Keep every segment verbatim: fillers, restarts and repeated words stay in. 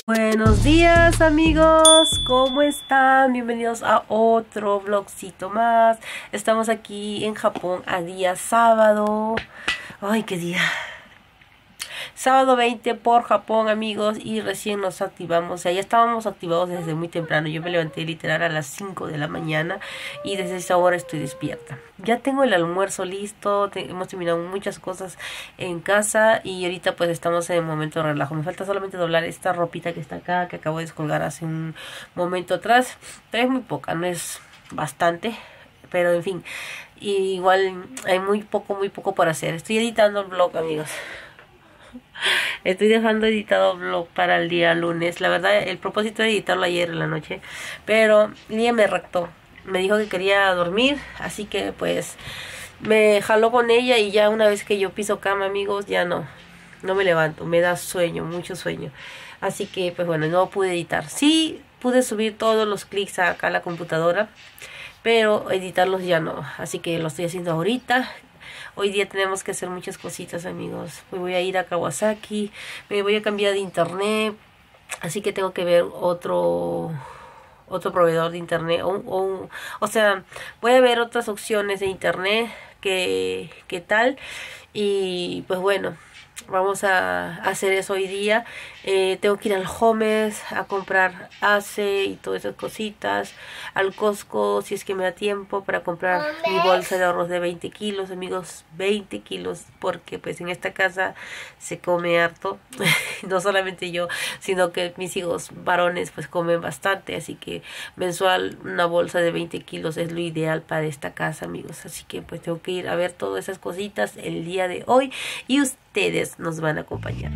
Buenos días amigos, ¿cómo están? Bienvenidos a otro vlogcito más. Estamos aquí en Japón a día sábado. Ay, qué día. Sábado veinte por Japón, amigos, y recién nos activamos. O sea, ya estábamos activados desde muy temprano. Yo me levanté literal a las cinco de la mañana y desde esa hora estoy despierta. Ya tengo el almuerzo listo, te, hemos terminado muchas cosas en casa y ahorita pues estamos en el momento de relajo. Me falta solamente doblar esta ropita que está acá, que acabo de descolgar hace un momento atrás. Pero es muy poca, no es bastante, pero en fin, y igual hay muy poco, muy poco por hacer. Estoy editando el vlog, amigos. Estoy dejando editado vlog para el día lunes. La verdad, el propósito de editarlo ayer en la noche, pero Lía me raptó. Me dijo que quería dormir, así que pues me jaló con ella y ya una vez que yo piso cama, amigos, ya no, no me levanto. Me da sueño, mucho sueño. Así que pues bueno, no pude editar. Sí pude subir todos los clics acá a la computadora, pero editarlos ya no. Así que lo estoy haciendo ahorita. Hoy día tenemos que hacer muchas cositas, amigos. Me voy a ir a Kawasaki, me voy a cambiar de internet, así que tengo que ver otro otro proveedor de internet. O, o, o sea, voy a ver otras opciones de internet que, que tal. Y pues bueno, vamos a hacer eso hoy día. Eh, tengo que ir al Homes a comprar ace y todas esas cositas. Al Costco, si es que me da tiempo, para comprar mi bolsa de ahorros de veinte kilos, amigos. veinte kilos, porque pues en esta casa se come harto. No solamente yo, sino que mis hijos varones pues comen bastante. Así que mensual una bolsa de veinte kilos es lo ideal para esta casa, amigos. Así que pues tengo que ir a ver todas esas cositas el día de hoy. Y ustedes nos van a acompañar.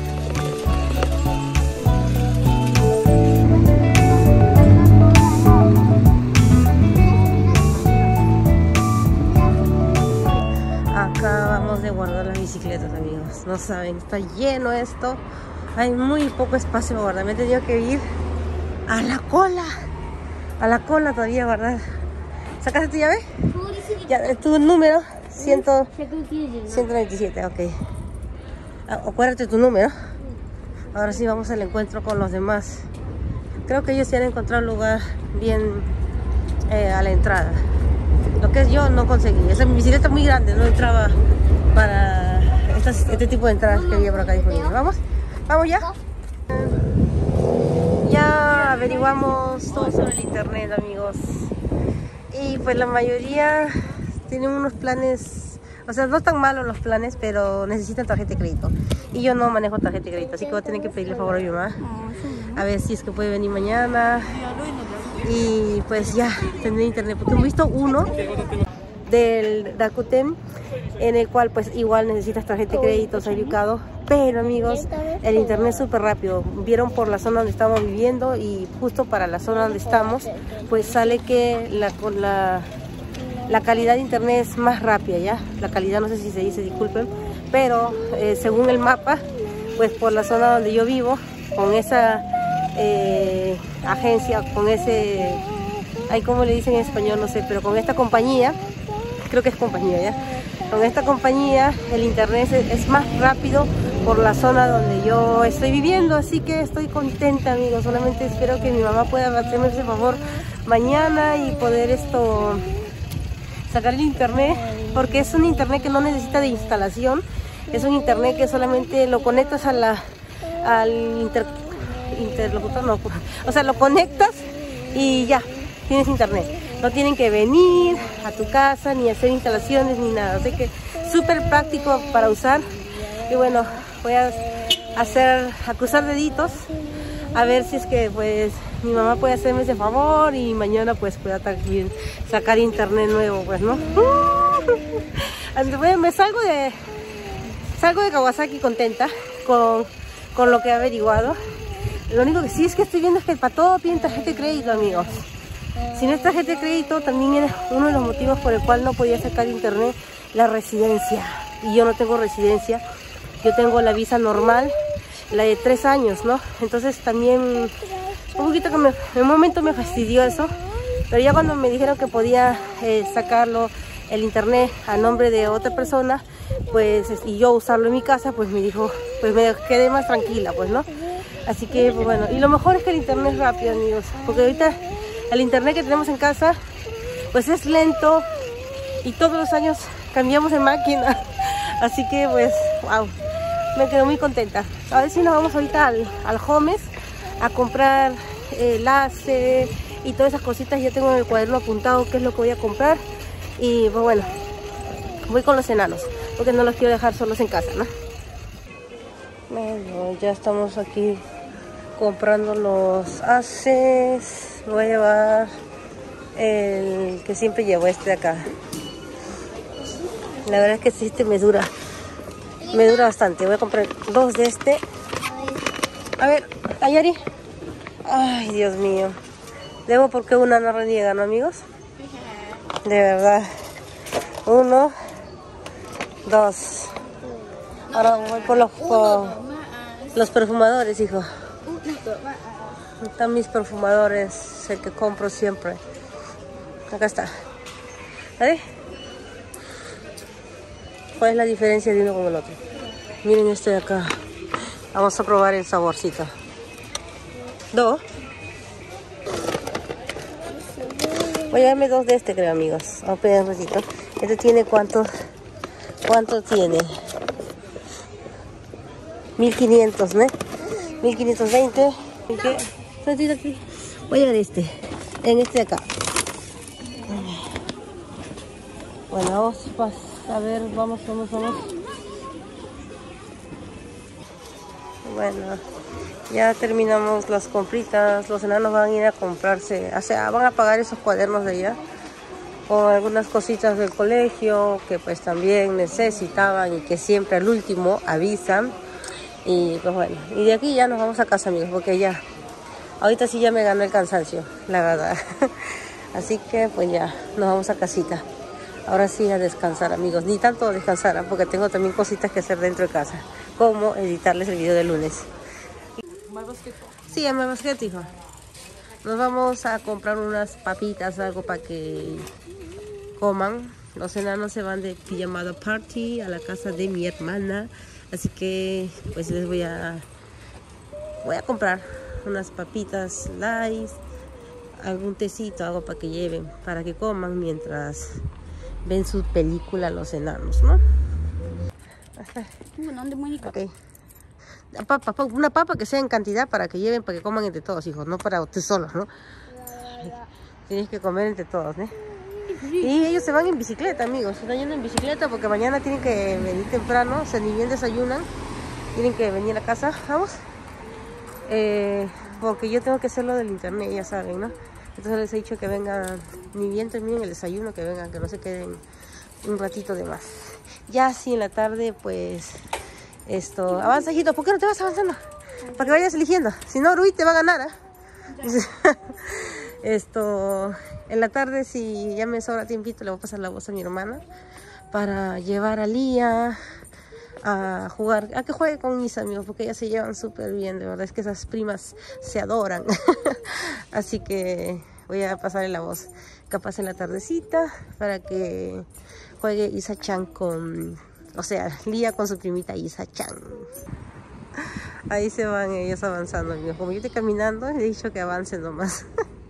Acá vamos de guardar las bicicletas, amigos. No saben, está lleno esto. Hay muy poco espacio para guardar. Me he tenido que ir a la cola. A la cola todavía guardar. ¿Sacaste tu llave? Ya, tu número. ciento veintisiete, ok. Acuérdate tu número. Ahora sí vamos al encuentro con los demás. Creo que ellos se han encontrado un lugar bien eh, a la entrada. Lo que es yo no conseguí. Esa bicicleta muy grande, no entraba para estas, este tipo de entradas que había por acá disponible. ¿Vamos? ¿Vamos ya? Ya averiguamos todo sobre el internet, amigos. Y pues la mayoría tienen unos planes, o sea, no están malos los planes, pero necesitan tarjeta de crédito. Y yo no manejo tarjeta de crédito, así que voy a tener que pedirle favor a mi mamá. A ver si es que puede venir mañana. Y pues ya, tendré internet, porque he visto uno del Rakuten en el cual pues igual necesitas tarjeta de crédito, ser ubicado. Pero amigos, el internet es súper rápido. Vieron por la zona donde estamos viviendo y justo para la zona donde estamos, pues sale que la, la, la calidad de internet es más rápida, ¿ya? La calidad no sé si se dice, disculpen, pero eh, según el mapa, pues por la zona donde yo vivo, con esa eh, agencia, con ese, ay, ¿cómo le dicen en español? No sé, pero con esta compañía, creo que es compañía, ¿ya? Con esta compañía el internet es, es más rápido por la zona donde yo estoy viviendo, así que estoy contenta, amigos. Solamente espero que mi mamá pueda hacerme ese favor mañana y poder esto sacar el internet, porque es un internet que no necesita de instalación. Es un internet que solamente lo conectas a la al inter, interlocutor, no, o sea, lo conectas y ya tienes internet. No tienen que venir a tu casa ni hacer instalaciones ni nada, así que súper práctico para usar. Y bueno, voy a hacer, a cruzar deditos, a ver si es que pues mi mamá puede hacerme ese favor y mañana pues pueda también sacar internet nuevo, pues, ¿no? Me salgo de salgo de Kawasaki contenta con, con lo que he averiguado. Lo único que sí es que estoy viendo es que para todo piden tarjeta de crédito, amigos. Si no es tarjeta de crédito, también era uno de los motivos por el cual no podía sacar internet, la residencia. Y yo no tengo residencia, yo tengo la visa normal, la de tres años, ¿no? Entonces también un poquito que me, en un momento me fastidió eso, pero ya cuando me dijeron que podía eh, sacarlo, el internet, a nombre de otra persona, pues, y yo usarlo en mi casa, pues me dijo, pues me quedé más tranquila, pues, ¿no? Así que, pues bueno, y lo mejor es que el internet es rápido, amigos, porque ahorita el internet que tenemos en casa, pues es lento y todos los años cambiamos de máquina. Así que, pues, wow, me quedo muy contenta. A ver si nos vamos ahorita al, al Homes a comprar eh, láser y todas esas cositas. Ya tengo en el cuaderno apuntado qué es lo que voy a comprar. Y pues bueno, voy con los enanos, porque no los quiero dejar solos en casa, ¿no? Bueno, ya estamos aquí comprando los haces. Voy a llevar el que siempre llevo, este de acá. La verdad es que este me dura. Me dura bastante. Voy a comprar dos de este. A ver, Ayari. Ay, Dios mío. Debo porque una no reniega, ¿no, amigos? De verdad. Uno. Dos. Ahora voy por los, por los perfumadores, hijo. Están mis perfumadores, el que compro siempre. Acá está. ¿Vale? ¿Cuál es la diferencia de uno con el otro? Miren este de acá. Vamos a probar el saborcito. Dos. Voy a darme dos de este, creo, amigos. Vamos a pedir un ratito. Este tiene cuánto. ¿Cuánto tiene? mil quinientos, ¿no? mil quinientos veinte. Voy a ver este. En este de acá. Bueno, vamos a ver, vamos, vamos, vamos. Bueno, ya terminamos las compritas. Los enanos van a ir a comprarse, o sea, van a pagar esos cuadernos de allá con algunas cositas del colegio que pues también necesitaban y que siempre al último avisan. Y pues bueno, y de aquí ya nos vamos a casa, amigos, porque ya ahorita sí ya me ganó el cansancio, la verdad. Así que pues ya nos vamos a casita. Ahora sí a descansar, amigos. Ni tanto descansar, porque tengo también cositas que hacer dentro de casa, como editarles el video de lunes. Sí, a mi basquete, hijo. Nos vamos a comprar unas papitas, algo para que coman. Los enanos se van de pijamada party a la casa de mi hermana. Así que pues les voy a voy a comprar unas papitas light, algún tecito, algo para que lleven, para que coman mientras ven su película los enanos, ¿no? Okay. Papa, una papa que sea en cantidad para que lleven, para que coman entre todos, hijos, no para ustedes solos, ¿no? Tienes que comer entre todos, ¿eh? Y ellos se van en bicicleta, amigos. Se están yendo en bicicleta porque mañana tienen que venir temprano. O sea, ni bien desayunan, tienen que venir a casa. Vamos. Eh, porque yo tengo que hacerlo del internet, ya saben, ¿no? Entonces les he dicho que vengan, ni bien terminen el desayuno, que vengan, que no se queden un ratito de más. Ya así en la tarde, pues, esto, avanza, hijito. ¿Por qué no te vas avanzando? Para que vayas eligiendo. Si no, Rui te va a ganar, ¿eh? Esto, en la tarde, si ya me sobra tiempito, le voy a pasar la voz a mi hermana para llevar a Lía a jugar, a que juegue con mis amigos, porque ellas se llevan súper bien, de verdad, es que esas primas se adoran. Así que voy a pasarle la voz capaz en la tardecita para que juegue Isa-chan con, o sea, Lía con su primita Isa-chan. Ahí se van ellos avanzando, amigos. Como yo estoy caminando, he dicho que avancen nomás.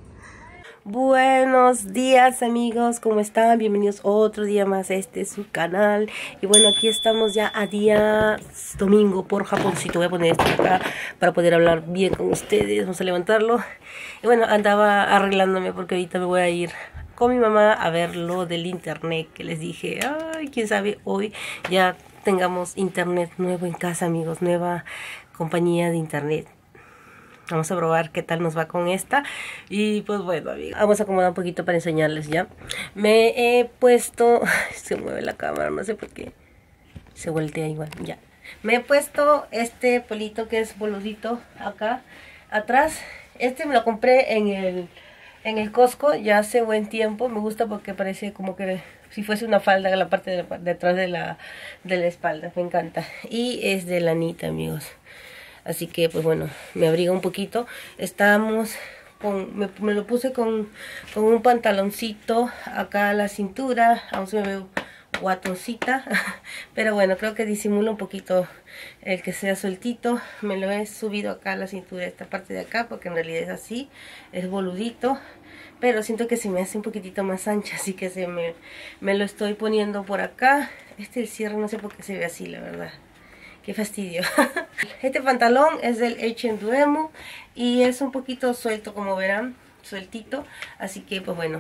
Buenos días, amigos, ¿cómo están? Bienvenidos otro día más a este su canal. Y bueno, aquí estamos ya a día domingo por Japoncito. Voy a poner esto acá para poder hablar bien con ustedes. Vamos a levantarlo. Y bueno, andaba arreglándome porque ahorita me voy a ir con mi mamá a ver lo del internet que les dije. Ay, quién sabe, hoy ya tengamos internet nuevo en casa, amigos. Nueva compañía de internet. Vamos a probar qué tal nos va con esta. Y pues bueno, amigos, vamos a acomodar un poquito para enseñarles ya. Me he puesto... Se mueve la cámara, no sé por qué. Se voltea igual, ya. Me he puesto este pelito que es boludito acá atrás. Este me lo compré en el, en el Costco ya hace buen tiempo. Me gusta porque parece como que si fuese una falda en la parte de, la, de atrás de la, de la espalda. Me encanta. Y es de lanita, amigos. Así que, pues bueno, me abriga un poquito. Estamos con... Me, me lo puse con, con un pantaloncito acá a la cintura. Aún se me ve guatoncita. Pero bueno, creo que disimula un poquito el que sea sueltito. Me lo he subido acá a la cintura, esta parte de acá, porque en realidad es así, es boludito. Pero siento que se me hace un poquitito más ancha, así que se me, me lo estoy poniendo por acá. Este el cierre no sé por qué se ve así, la verdad. Qué fastidio. Este pantalón es del H and M y es un poquito suelto, como verán, sueltito. Así que pues bueno,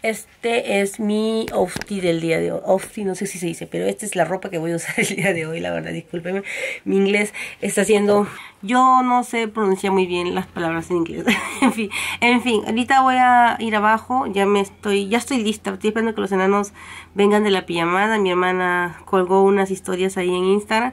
este es mi outfit del día de hoy. Outfit, no sé si se dice, pero esta es la ropa que voy a usar el día de hoy, la verdad. Discúlpenme, mi inglés está haciendo... Yo no sé pronunciar muy bien las palabras en inglés. en fin, en fin, ahorita voy a ir abajo. Ya me estoy, ya estoy lista. Estoy esperando que los enanos vengan de la pijamada. Mi hermana colgó unas historias ahí en Instagram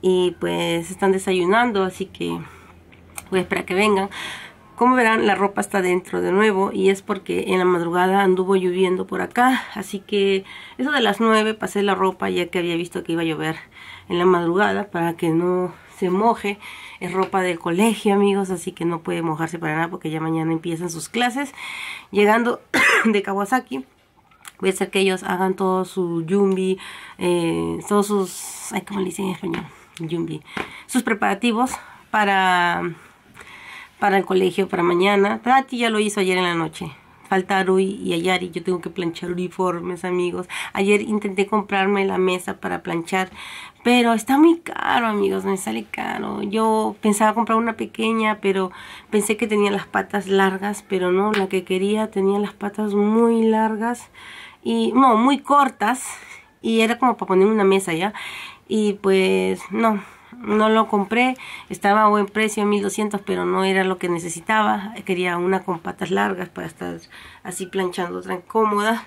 y pues están desayunando, así que voy a esperar que vengan. Como verán, la ropa está dentro de nuevo y es porque en la madrugada anduvo lloviendo por acá. Así que eso de las nueve pasé la ropa ya que había visto que iba a llover en la madrugada para que no se moje. Es ropa del colegio, amigos, así que no puede mojarse para nada porque ya mañana empiezan sus clases. Llegando de Kawasaki, voy a hacer que ellos hagan todo su yumbi, eh, todos sus... Ay, ¿cómo le dicen en español? Yumbi. Sus preparativos para... para el colegio, para mañana. Tati ya lo hizo ayer en la noche. Falta Rui y Ayari. Yo tengo que planchar uniformes, amigos. Ayer intenté comprarme la mesa para planchar, pero está muy caro, amigos. Me sale caro. Yo pensaba comprar una pequeña, pero pensé que tenía las patas largas, pero no. La que quería tenía las patas muy largas. Y no, muy cortas. Y era como para poner una mesa ya. Y pues no. No lo compré, estaba a buen precio, mil doscientos, pero no era lo que necesitaba. Quería una con patas largas para estar así planchando tan cómoda.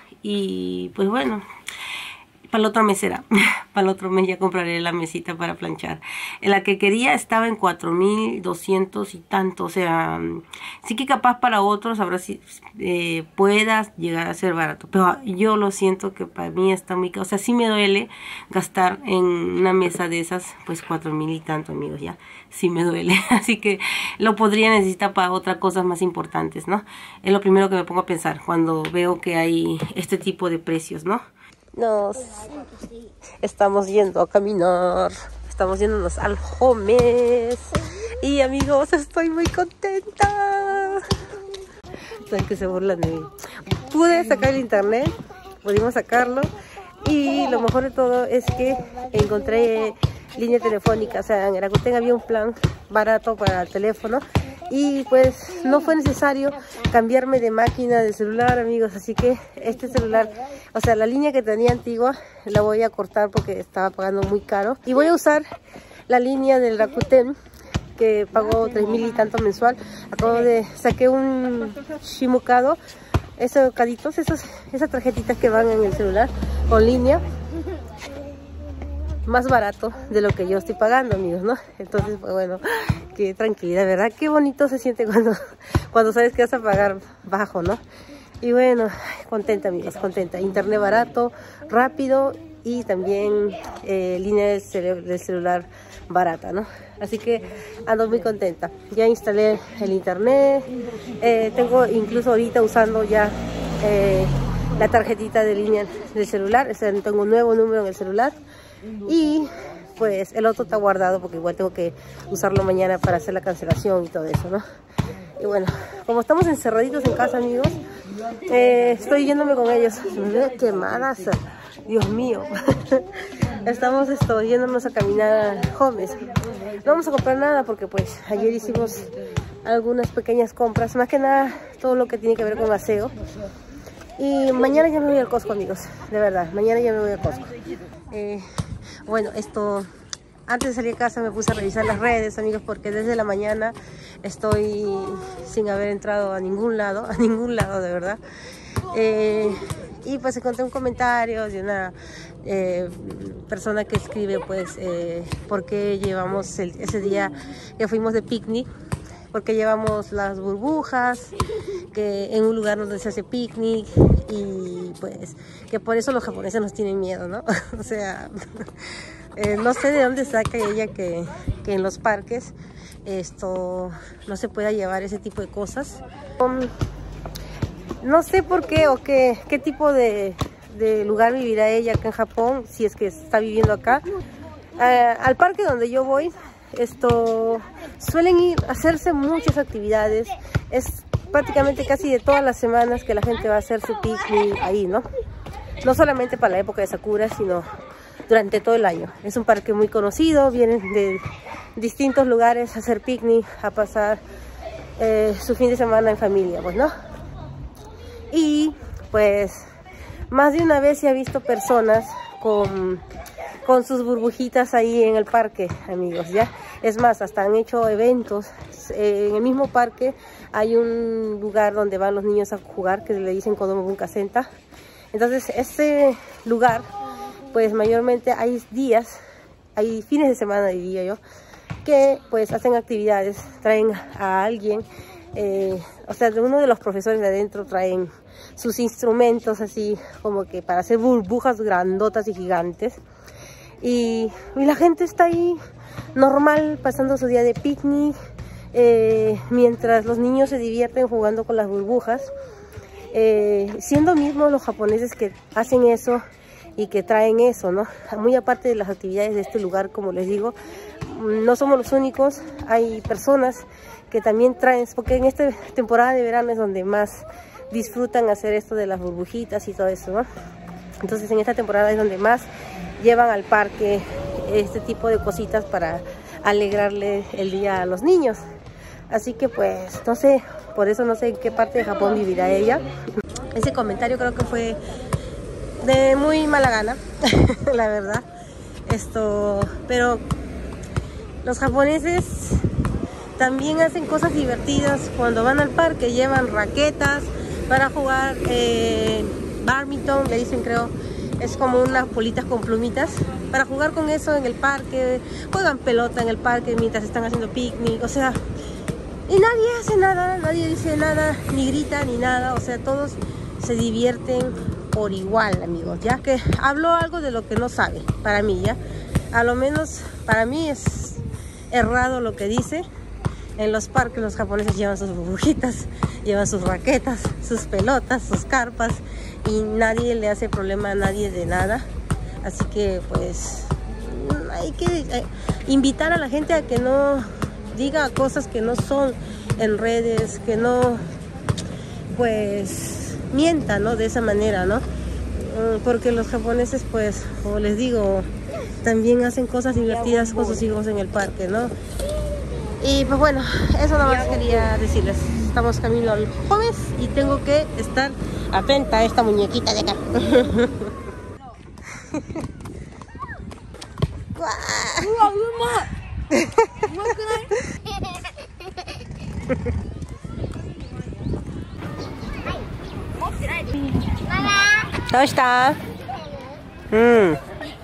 Y pues bueno, para el otro mes será. Para el otro mes ya compraré la mesita para planchar. La que quería estaba en cuatro mil doscientos y tanto. O sea, sí que capaz para otros habrá si eh, puedas llegar a ser barato. Pero yo lo siento que para mí está muy caro. O sea, sí me duele gastar en una mesa de esas, pues cuatro mil y tanto, amigos, ya. Sí me duele. Así que lo podría necesitar para otras cosas más importantes, ¿no? Es lo primero que me pongo a pensar cuando veo que hay este tipo de precios, ¿no? Nos estamos yendo a caminar. Estamos yéndonos al Homes. Y amigos, estoy muy contenta. Saben que se burlan de mí. Pude sacar el internet, pudimos sacarlo. Y lo mejor de todo es que encontré línea telefónica. O sea, en Rakuten había un plan barato para el teléfono. Y pues no fue necesario cambiarme de máquina de celular, amigos. Así que este celular, o sea, la línea que tenía antigua, la voy a cortar porque estaba pagando muy caro. Y voy a usar la línea del Rakuten, que pagó tres mil y tanto mensual. Acabo de, saqué un Shimukado, esos caditos, esos, esas tarjetitas que van en el celular con línea. Más barato de lo que yo estoy pagando, amigos, ¿no? Entonces, pues bueno, qué tranquilidad, ¿verdad? Qué bonito se siente cuando, cuando sabes que vas a pagar bajo, ¿no? Y bueno, contenta, amigos, contenta. Internet barato, rápido y también eh, línea del, cel del celular barata, ¿no? Así que ando muy contenta. Ya instalé el internet, eh, tengo incluso ahorita usando ya eh, la tarjetita de línea del celular, o sea, tengo un nuevo número en el celular. Y pues el otro está guardado porque igual tengo que usarlo mañana para hacer la cancelación y todo eso, ¿no? Y bueno, como estamos encerraditos en casa, amigos, eh, estoy yéndome con ellos. Me veo quemadas, Dios mío. Estamos esto, yéndonos a caminar a Homes. No vamos a comprar nada porque pues ayer hicimos algunas pequeñas compras, más que nada todo lo que tiene que ver con aseo. Y mañana ya me voy al Costco, amigos, de verdad, mañana ya me voy al Costco. Eh, bueno, esto, antes de salir de casa me puse a revisar las redes, amigos, porque desde la mañana estoy sin haber entrado a ningún lado, a ningún lado, de verdad. Eh, y pues encontré un comentario de una eh, persona que escribe, pues, eh, por qué llevamos el, ese día que fuimos de picnic, porque llevamos las burbujas, que en un lugar donde se hace picnic, y pues que por eso los japoneses nos tienen miedo, ¿no? O sea, eh, no sé de dónde saca ella que, que en los parques esto no se pueda llevar ese tipo de cosas. Um, no sé por qué o qué, qué tipo de, de lugar vivirá ella acá en Japón, si es que está viviendo acá. Uh, al parque donde yo voy, esto suelen ir a hacerse muchas actividades. Es prácticamente casi de todas las semanas que la gente va a hacer su picnic ahí, ¿no? No solamente para la época de Sakura, sino durante todo el año. Es un parque muy conocido, vienen de distintos lugares a hacer picnic, a pasar eh, su fin de semana en familia, pues, ¿no? Y pues más de una vez se ha visto personas con, con sus burbujitas ahí en el parque, amigos, ¿ya? Es más, hasta han hecho eventos. Eh, en el mismo parque hay un lugar donde van los niños a jugar, que le dicen Kodomo Bunka Center. Entonces, este lugar, pues mayormente hay días, hay fines de semana, diría yo, que pues hacen actividades, traen a alguien, eh, o sea, uno de los profesores de adentro traen sus instrumentos así como que para hacer burbujas grandotas y gigantes. Y, y la gente está ahí normal, pasando su día de picnic, eh, mientras los niños se divierten jugando con las burbujas, eh, siendo mismos los japoneses que hacen eso y que traen eso, ¿no? Muy aparte de las actividades de este lugar, como les digo, no somos los únicos, hay personas que también traen, porque en esta temporada de verano es donde más disfrutan hacer esto de las burbujitas y todo eso, ¿no? Entonces en esta temporada es donde más llevan al parque este tipo de cositas para alegrarle el día a los niños. Así que pues, no sé, por eso no sé en qué parte de Japón vivirá ella. Ese comentario creo que fue de muy mala gana, la verdad. Esto, pero los japoneses también hacen cosas divertidas cuando van al parque. Llevan raquetas para jugar eh, badminton, le dicen, creo. Es como unas bolitas con plumitas para jugar con eso en el parque. Juegan pelota en el parque mientras están haciendo picnic, o sea, y nadie hace nada, nadie dice nada, ni grita ni nada, o sea, todos se divierten por igual, amigos. Ya que hablo algo de lo que no sabe, para mí, ya, a lo menos para mí es errado lo que dice. En los parques los japoneses llevan sus burbujitas, llevan sus raquetas, sus pelotas, sus carpas, y nadie le hace problema a nadie de nada. Así que pues hay que eh, invitar a la gente a que no diga cosas que no son en redes, que no pues mienta, ¿no? De esa manera, ¿no? Porque los japoneses, pues, como les digo, también hacen cosas divertidas con sus hijos en el parque, ¿no? Y pues bueno, eso nada más quería decirles. Estamos camino al jueves y tengo que estar atenta a esta muñequita de acá. ¿Dónde está? Mm.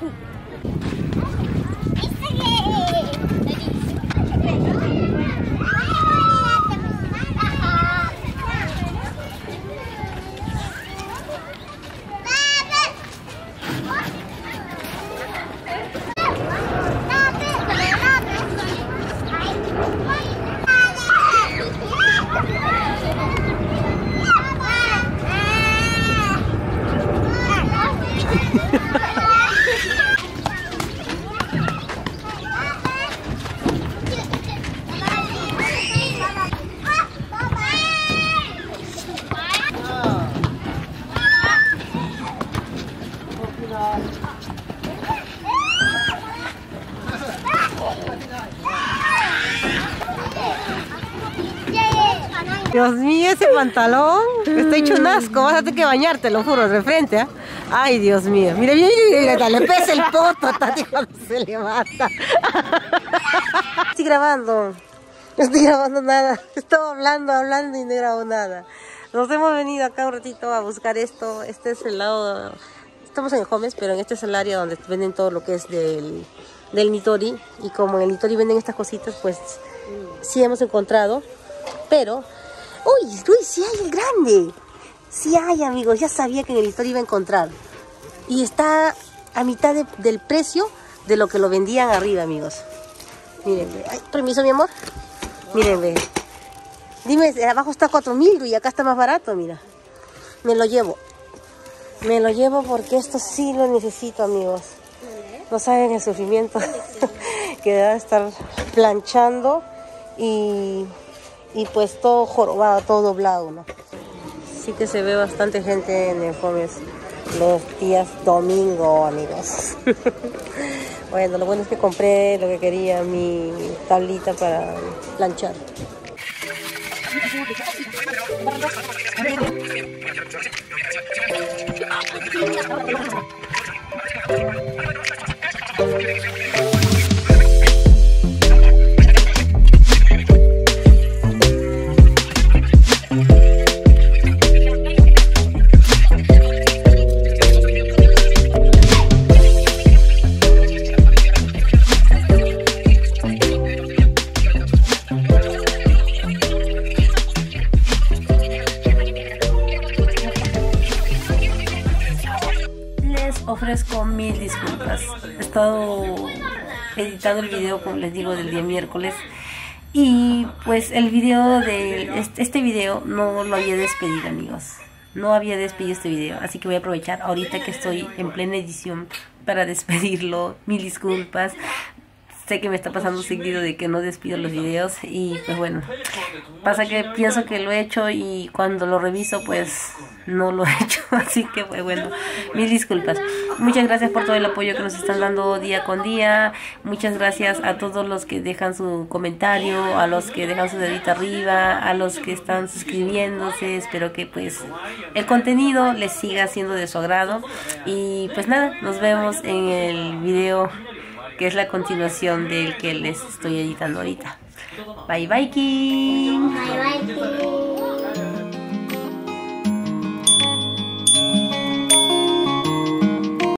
Dios mío, ese pantalón está hecho un asco. Vas a tener que bañarte, lo juro, de frente, ¿eh? Ay, Dios mío. Mira, mira, mira, mira, le pesa el poto, Tati, cuando se levanta. Estoy grabando. No estoy grabando nada. Estaba hablando, hablando y no grabo nada. Nos hemos venido acá un ratito a buscar esto. Este es el lado... Estamos en Homes, pero en este es el área donde venden todo lo que es del, del Nitori. Y como en el Nitori venden estas cositas, pues sí hemos encontrado. Pero... ¡Uy, Luis! ¡Sí hay el grande! Sí hay, amigos. Ya sabía que en el Nitori iba a encontrar. Y está a mitad de, del precio de lo que lo vendían arriba, amigos. Miren, ay, permiso, mi amor. Miren, ve. Dime, abajo está cuatro mil y acá está más barato, mira. Me lo llevo. Me lo llevo porque esto sí lo necesito, amigos. No saben el sufrimiento que debe estar planchando y, y pues todo jorobado, todo doblado, ¿no? Sí que se ve bastante gente en el Fomes los días domingo, amigos. Bueno, lo bueno es que compré lo que quería, mi tablita para planchar. Ofrezco mil disculpas. He estado editando el video, como les digo, del día miércoles. Y pues el video de este, este video no lo había despedido, amigos. No había despedido este video. Así que voy a aprovechar ahorita que estoy en plena edición para despedirlo. Mil disculpas. Sé que me está pasando seguido de que no despido los videos y pues bueno, pasa que pienso que lo he hecho y cuando lo reviso pues no lo he hecho, así que pues bueno, mil disculpas. Muchas gracias por todo el apoyo que nos están dando día con día. Muchas gracias a todos los que dejan su comentario, a los que dejan su dedito arriba, a los que están suscribiéndose. Espero que pues el contenido les siga siendo de su agrado y pues nada, nos vemos en el video que es la continuación del que les estoy editando ahorita. Bye bye, King. Bye bye, King.